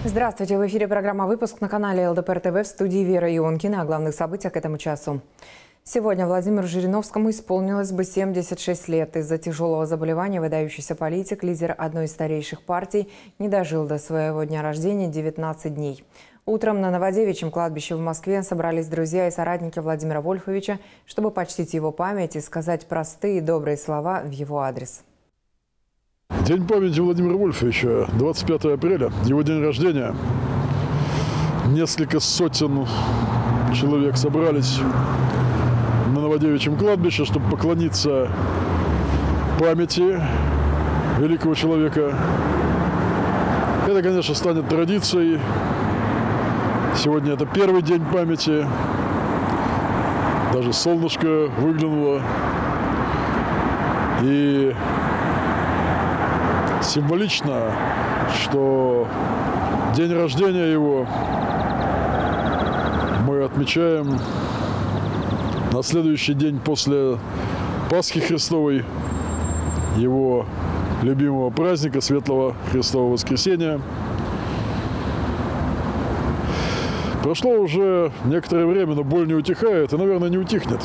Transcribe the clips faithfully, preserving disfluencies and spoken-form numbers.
Здравствуйте! В эфире программа «Выпуск» на канале ЛДПР ТВ, в студии Вера Ионкина. О главных событиях к этому часу. Сегодня Владимиру Жириновскому исполнилось бы семьдесят шесть лет. Из-за тяжелого заболевания выдающийся политик, лидер одной из старейших партий, не дожил до своего дня рождения девятнадцать дней. Утром на Новодевичьем кладбище в Москве собрались друзья и соратники Владимира Вольфовича, чтобы почтить его память и сказать простые и добрые слова в его адрес. День памяти Владимира Вольфовича, двадцать пятое апреля, его день рождения. Несколько сотен человек собрались на Новодевичьем кладбище, чтобы поклониться памяти великого человека. Это, конечно, станет традицией. Сегодня это первый день памяти. Даже солнышко выглянуло. И символично, что день рождения его мы отмечаем на следующий день после Пасхи Христовой, его любимого праздника, Светлого Христового Воскресения. Прошло уже некоторое время, но боль не утихает и, наверное, не утихнет.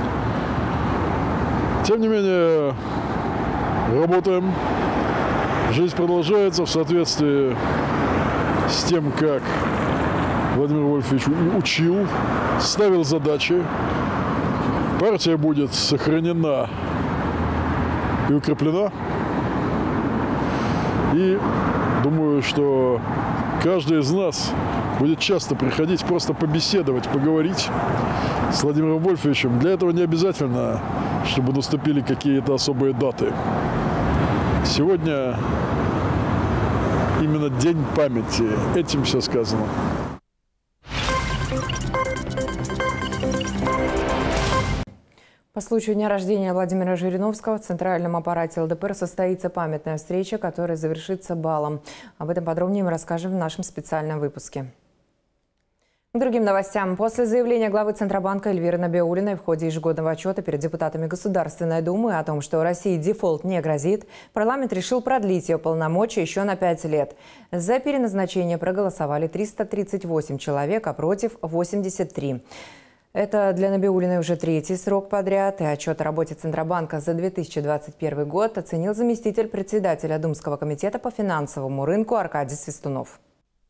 Тем не менее, работаем. Жизнь продолжается в соответствии с тем, как Владимир Вольфович учил, ставил задачи. Партия будет сохранена и укреплена. И думаю, что каждый из нас будет часто приходить просто побеседовать, поговорить с Владимиром Вольфовичем. Для этого не обязательно, чтобы наступили какие-то особые даты. Сегодня именно день памяти. Этим все сказано. По случаю дня рождения Владимира Жириновского в центральном аппарате ЛДПР состоится памятная встреча, которая завершится балом. Об этом подробнее мы расскажем в нашем специальном выпуске. К другим новостям. После заявления главы Центробанка Эльвиры Набиуллиной в ходе ежегодного отчета перед депутатами Государственной Думы о том, что России дефолт не грозит, парламент решил продлить ее полномочия еще на пять лет. За переназначение проголосовали триста тридцать восемь человек, а против – восемьдесят три. Это для Набиуллиной уже третий срок подряд. И отчет о работе Центробанка за две тысячи двадцать первый год оценил заместитель председателя Думского комитета по финансовому рынку Аркадий Свистунов.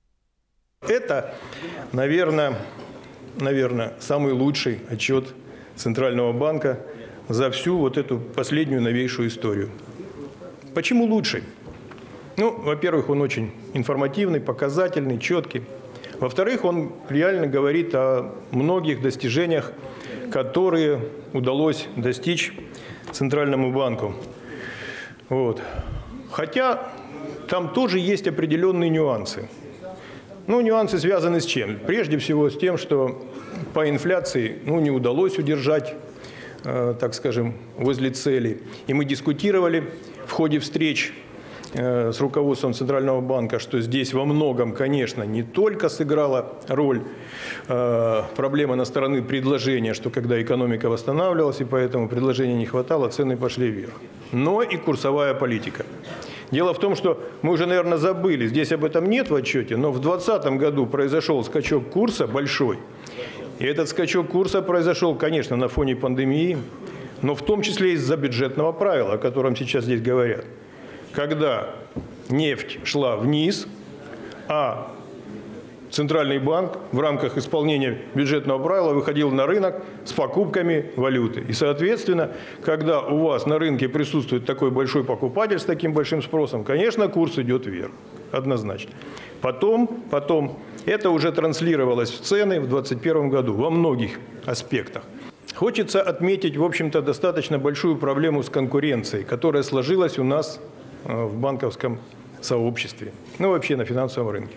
Это, наверное, наверное, самый лучший отчет Центрального банка за всю вот эту последнюю новейшую историю. Почему лучший? Ну, во-первых, он очень информативный, показательный, четкий. Во-вторых, он реально говорит о многих достижениях, которые удалось достичь Центральному банку. Вот. Хотя там тоже есть определенные нюансы. Ну, нюансы связаны с чем? Прежде всего с тем, что по инфляции ну, не удалось удержать, э, так скажем, возле цели. И мы дискутировали в ходе встреч э, с руководством Центрального банка, что здесь во многом, конечно, не только сыграла роль э, проблема на стороне предложения, что когда экономика восстанавливалась, и поэтому предложения не хватало, цены пошли вверх, но и курсовая политика. Дело в том, что мы уже, наверное, забыли, здесь об этом нет в отчете, но в двадцатом году произошел скачок курса большой. И этот скачок курса произошел, конечно, на фоне пандемии, но в том числе из-за бюджетного правила, о котором сейчас здесь говорят. Когда нефть шла вниз, а Центральный банк в рамках исполнения бюджетного правила выходил на рынок с покупками валюты. И, соответственно, когда у вас на рынке присутствует такой большой покупатель с таким большим спросом, конечно, курс идет вверх. Однозначно. Потом, потом это уже транслировалось в цены в двадцать первом году во многих аспектах. Хочется отметить, в общем-то, достаточно большую проблему с конкуренцией, которая сложилась у нас в банковском сообществе, ну вообще на финансовом рынке.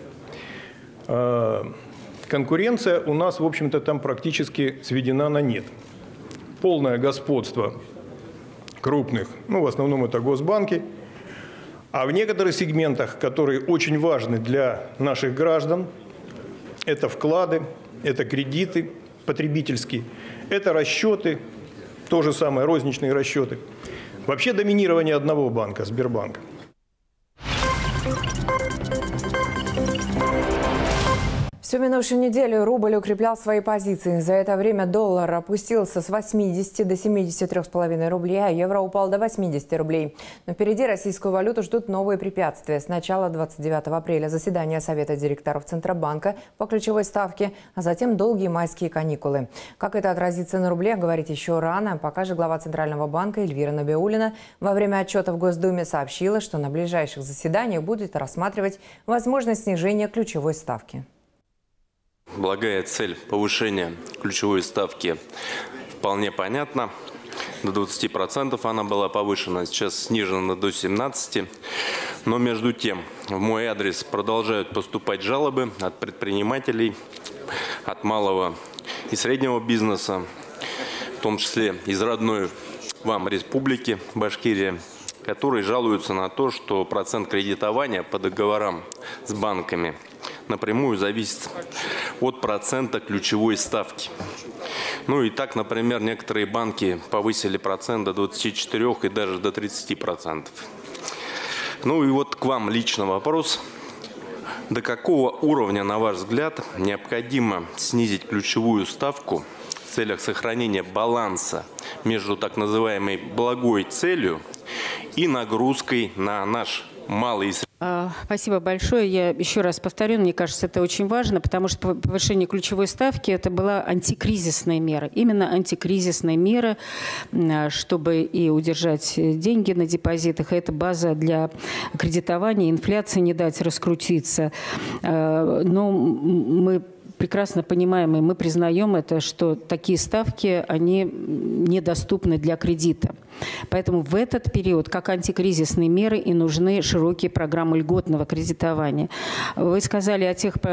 Конкуренция у нас, в общем-то, там практически сведена на нет. Полное господство крупных, ну, в основном это госбанки, а в некоторых сегментах, которые очень важны для наших граждан, это вклады, это кредиты потребительские, это расчеты, то же самое, розничные расчеты. Вообще доминирование одного банка, Сбербанка. Всю минувшую неделю рубль укреплял свои позиции. За это время доллар опустился с восьмидесяти до семидесяти трёх с половиной рублей, а евро упал до восьмидесяти рублей. Но впереди российскую валюту ждут новые препятствия. С начала двадцать девятого апреля заседание Совета директоров Центробанка по ключевой ставке, а затем долгие майские каникулы. Как это отразится на рубле, говорить еще рано. Пока же глава Центрального банка Эльвира Набиуллина во время отчета в Госдуме сообщила, что на ближайших заседаниях будет рассматривать возможность снижения ключевой ставки. Благая цель повышения ключевой ставки вполне понятна. До двадцати процентов она была повышена, сейчас снижена до семнадцати процентов. Но между тем в мой адрес продолжают поступать жалобы от предпринимателей, от малого и среднего бизнеса, в том числе из родной вам республики Башкирия, которые жалуются на то, что процент кредитования по договорам с банками напрямую зависит от процента ключевой ставки. Ну и так, например, некоторые банки повысили процент до двадцати четырёх и даже до тридцати процентов. Ну и вот к вам лично вопрос. До какого уровня, на ваш взгляд, необходимо снизить ключевую ставку в целях сохранения баланса между так называемой благой целью и нагрузкой на наш малый и средний? Спасибо большое. Я еще раз повторю, мне кажется, это очень важно, потому что повышение ключевой ставки – это была антикризисная мера. Именно антикризисная мера, чтобы и удержать деньги на депозитах. Это база для кредитования, инфляции не дать раскрутиться. Но мы прекрасно понимаем, и мы признаем это, что такие ставки, они недоступны для кредита. Поэтому в этот период, как антикризисные меры, и нужны широкие программы льготного кредитования. Вы сказали о тех,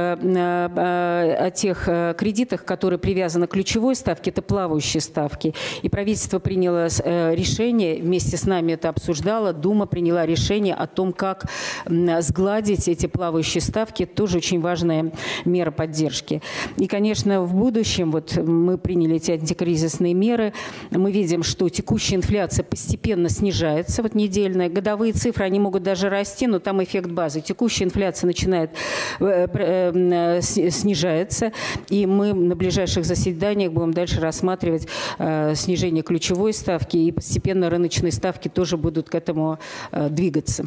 о тех кредитах, которые привязаны к ключевой ставке, это плавающие ставки. И правительство приняло решение, вместе с нами это обсуждало, Дума приняла решение о том, как сгладить эти плавающие ставки. Это тоже очень важная мера поддержки. И, конечно, в будущем, вот мы приняли эти антикризисные меры, мы видим, что текущая инфляция постепенно снижается, вот недельная, годовые цифры, они могут даже расти, но там эффект базы. Текущая инфляция начинает снижаться, и мы на ближайших заседаниях будем дальше рассматривать снижение ключевой ставки, и постепенно рыночные ставки тоже будут к этому двигаться.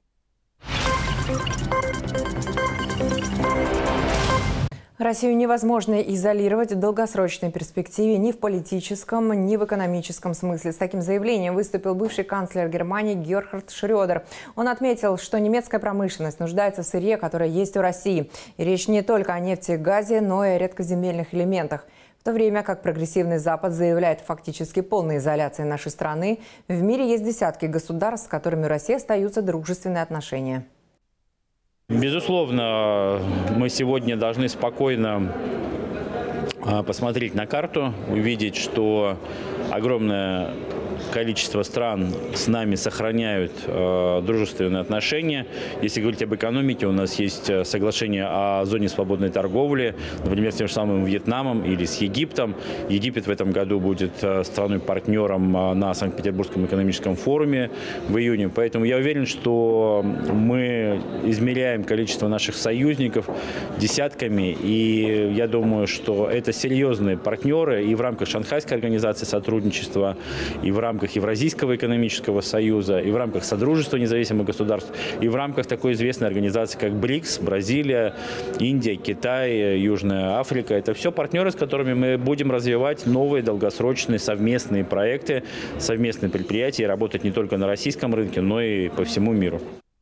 Россию невозможно изолировать в долгосрочной перспективе ни в политическом, ни в экономическом смысле. С таким заявлением выступил бывший канцлер Германии Герхард Шрёдер. Он отметил, что немецкая промышленность нуждается в сырье, которое есть у России. И речь не только о нефти и газе, но и о редкоземельных элементах. В то время как прогрессивный Запад заявляет фактически полной изоляции нашей страны, в мире есть десятки государств, с которыми у России остаются дружественные отношения. Безусловно, мы сегодня должны спокойно посмотреть на карту, увидеть, что огромное количество стран с нами сохраняют э, дружественные отношения. Если говорить об экономике, у нас есть соглашение о зоне свободной торговли, например, с тем же самым Вьетнамом или с Египтом. Египет в этом году будет страной-партнером на Санкт-Петербургском экономическом форуме в июне. Поэтому я уверен, что мы измеряем количество наших союзников десятками, и я думаю, что это серьезные партнеры и в рамках Шанхайской организации сотрудничества, и в рамках Евразийского экономического союза, и в рамках Содружества независимых государств, и в рамках такой известной организации, как БРИКС, Бразилия, Индия, Китай, Южная Африка. Это все партнеры, с которыми мы будем развивать новые долгосрочные совместные проекты, совместные предприятия, и работать не только на российском рынке, но и по всему миру.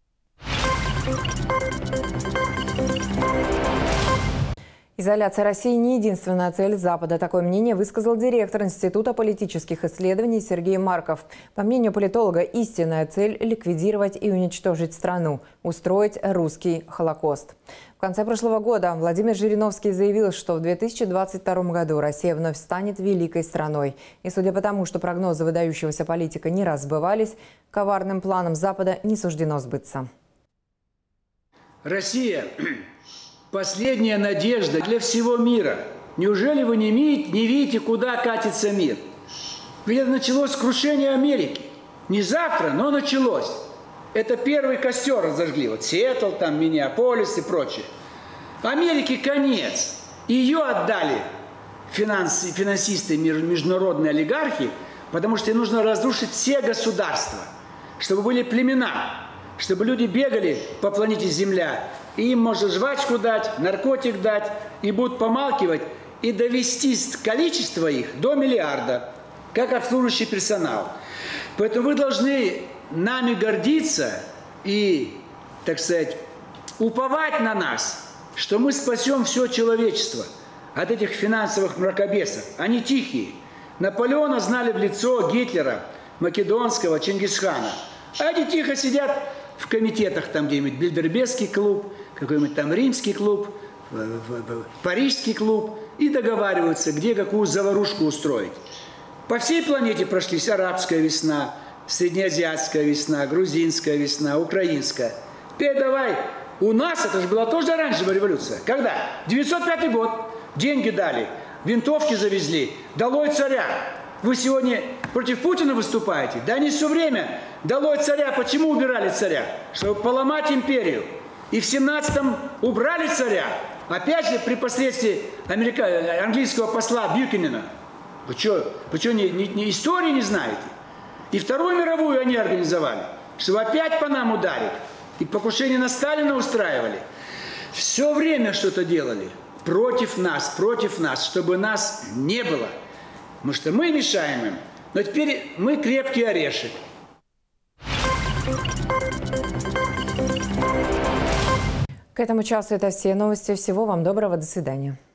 Изоляция России не единственная цель Запада. Такое мнение высказал директор Института политических исследований Сергей Марков. По мнению политолога, истинная цель – ликвидировать и уничтожить страну, устроить русский Холокост. В конце прошлого года Владимир Жириновский заявил, что в две тысячи двадцать втором году Россия вновь станет великой страной. И судя по тому, что прогнозы выдающегося политика не раз сбывались, коварным планам Запада не суждено сбыться. Россия – последняя надежда для всего мира. Неужели вы не видите, не видите, куда катится мир? Ведь это началось с крушения Америки. Не завтра, но началось. Это первый костер разожгли. Вот Сиэтл, там, Миннеаполис и прочее. Америке конец. Ее отдали финанс, финансисты, международные олигархи, потому что им нужно разрушить все государства, чтобы были племена, чтобы люди бегали по планете Земля, и им можно жвачку дать, наркотик дать, и будут помалкивать, и довести количество их до миллиарда, как обслуживающий персонал. Поэтому вы должны нами гордиться и, так сказать, уповать на нас, что мы спасем все человечество от этих финансовых мракобесов. Они тихие. Наполеона знали в лицо, Гитлера, Македонского, Чингисхана. А они тихо сидят в комитетах, там где-нибудь Бильдербергский клуб, какой-нибудь там Римский клуб, Парижский клуб, и договариваются, где какую заварушку устроить. По всей планете прошлись арабская весна, среднеазиатская весна, грузинская весна, украинская. Теперь давай, у нас это же была тоже оранжевая революция. Когда? девятьсот пятый год. Деньги дали, винтовки завезли, долой царя. Вы сегодня против Путина выступаете? Да не все время. Долой царя. Почему убирали царя? Чтобы поломать империю. И в семнадцатом убрали царя. Опять же при посредстве америка... английского посла Бьюкенена. Вы что, вы что не, не, не истории не знаете? И Вторую мировую они организовали, чтобы опять по нам ударить. И покушение на Сталина устраивали. Все время что-то делали против нас, против нас, чтобы нас не было. Потому что мы мешаем им. Но теперь мы крепкий орешек. К этому часу это все новости. Всего вам доброго. До свидания.